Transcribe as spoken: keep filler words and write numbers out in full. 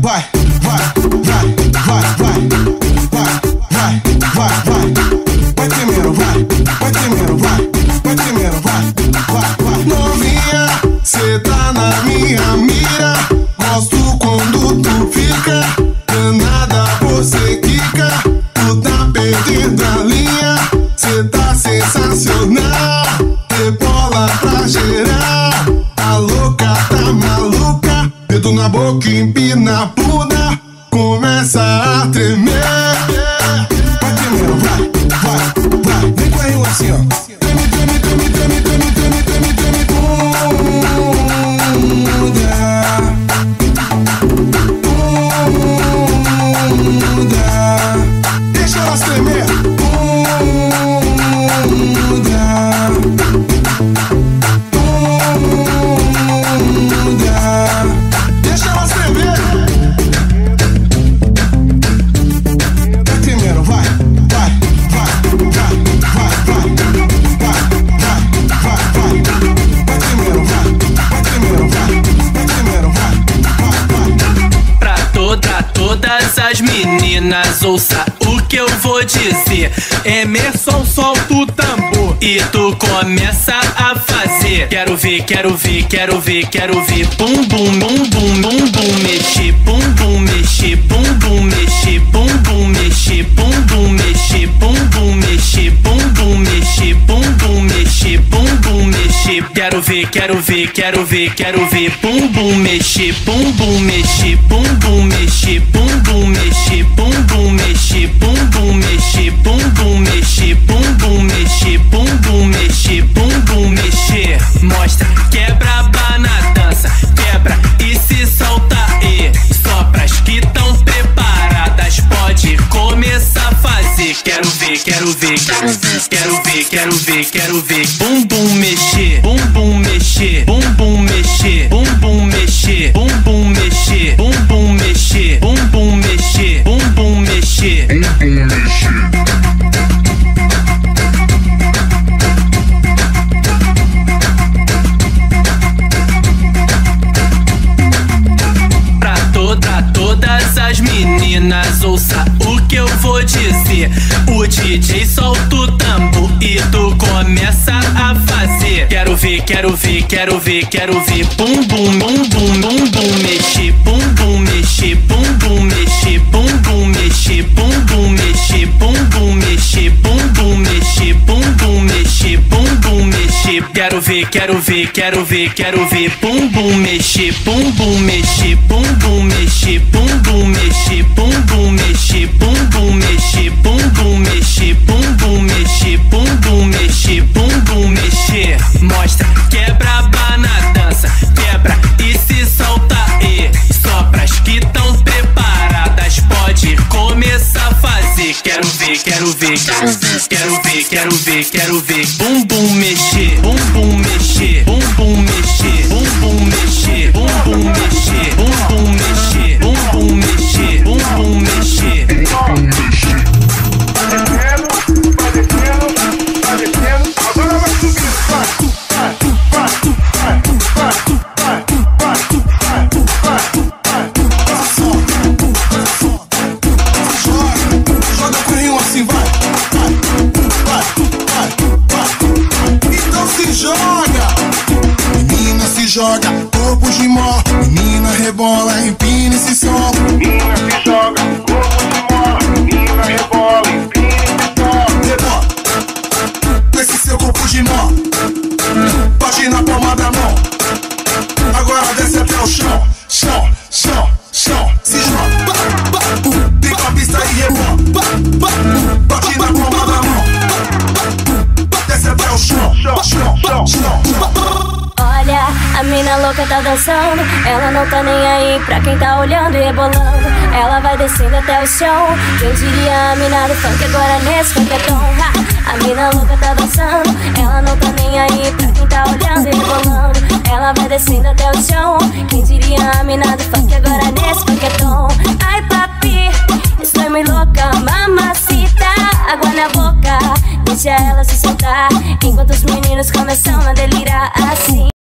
vai, vai, vai, vai, vai, vai, vai, vai, vai, vai tremendo, vai, vai tremendo, vai, vai tremendo, vai, vai, vai. Novinha, cê tá na minha mira, gosto quando tu fica, danada você quica, tu tá perdendo a linha, cê tá sensacional, rebola pra geral, a louca tá maluca, dedo na boca, empina a bunda, começa a tremer. Vai tremendo, vai, vai, vai, vem com a rima assim, ó. Treme, treme, treme, treme, treme, treme, treme, treme, bunda, bunda, deixa elas tremer, bunda, bunda, deixa elas tremer. Vai tremendo, vai, vai, vai, vai, vai, vai, vai, vai, vai, vai, vai tremendo, vai, vai tremendo, vai, vai tremendo, vai, vai, vai. Pra toda, todas as meninas, ouça o que eu vou dizer. Emerson, solta o tambor e tu começa a fazer. Quero ver, quero ver, quero ver, quero ver. Bum, bum, bum, bum, bum, bum, mexer. Bum, bum, mexer, bum, bum, mexer. Bum, bum, mexer, bum, bum, mexer. Bum, bum, mexer, bum, bum, mexer. Bum, bum, mexer, bum, bum, mexer. Quero ver, quero ver, quero ver, quero ver. Bum, bum, mexer, bum, bum, mexer. Bum, bum, mexer, bum, bum, mexer. Bum, bum, mexer, bum, bum, mexer. Bum, bum, mexer, bum, bum, mexer. Bum, bum, mexer, bum, bum, mexer. Mostra, quebra a aba na dança, quebra e se solta e só pras que tão preparadas pode começar a fazer. Quero ver, quero ver, quero ver, quero ver, quero ver, quero ver. Bum, bum, mexer, bum, bum, mexer. Bum, bum, mexer, bum, bum, mexer. Bum, bum, mexer, bum, bum, mexer. Bum, bum, mexer, bum, bum, mexer. Bum, bum, mexer. Todas as meninas, ouça o que eu vou dizer. O D J solta o tambor e tu começa a fazer. Quero ver, quero ver, quero ver, quero ver. Bum, bum, bum, bum, bum, bum, mexer. Bum, bum, mexer, bum, bum, mexer. Bum, bum, mexer, bum, bum, mexer. Bum, bum, mexer, bum, bum, mexer. Bum, bum, mexer, bum, bum, mexer. Quero ver, quero ver, quero ver, quero ver. Bum, bum, mexer, bum, bum, mexer. Bum, bum, mexer, bum, bum, mexer. Bum, bum, mexer, bum, bum, mexer. Bum, bum, mexer, bum, bum, mexer. Bum, bum, mexer, bum, bum, mexer. Mostra, quebra a aba na dança, quebra e se solta e só pras que tão preparadas pode começar a fazer. Quero ver, quero ver, quero ver, quero ver, quero ver, quero ver. Bum, bum, mexer, bum, bum, mexer. Bum, bum, mexer, bum, bum, mexer. Bum, bum, mexer, bum, bum, mexer. Bum, bum, mexer, bum, bum, mexer. Vai descendo, vai descendo, vai descendo. Agora vai subir, vai, vai, vai, vai, vai, vai, vai, vai, vai, Joga, joga com rima assim, vai, vai, vai, vai, vai. Então se joga, menina se joga, corpo de mó, menina rebola, empina esse som. menina se joga, corpo de mola, menina rebola, empina esse som. Rebola, com esse seu corpo de nó, bate na palma da mão, agora desce até o chão, chão, chão, chão, se joga, ba, ba, uh, vem pra pista e rebola, ba, ba, uh, bate na palma da mão, ba, desce até o chão, chão, chão, chão, chão. Olha, a mina louca tá dançando, ela não tá nem aí pra quem tá olhando e rebolando. Ela vai descendo até o chão, quem diria a mina do funk agora nesse funketão. A mina louca tá dançando, ela não tá nem aí pra quem tá olhando e rebolando. Ela vai descendo até o chão, quem diria a mina do funk agora nesse funketão. Ai papi, estou muito louca, mamacita, água na boca, deixa ela se soltar, enquanto os meninos começam a delirar assim.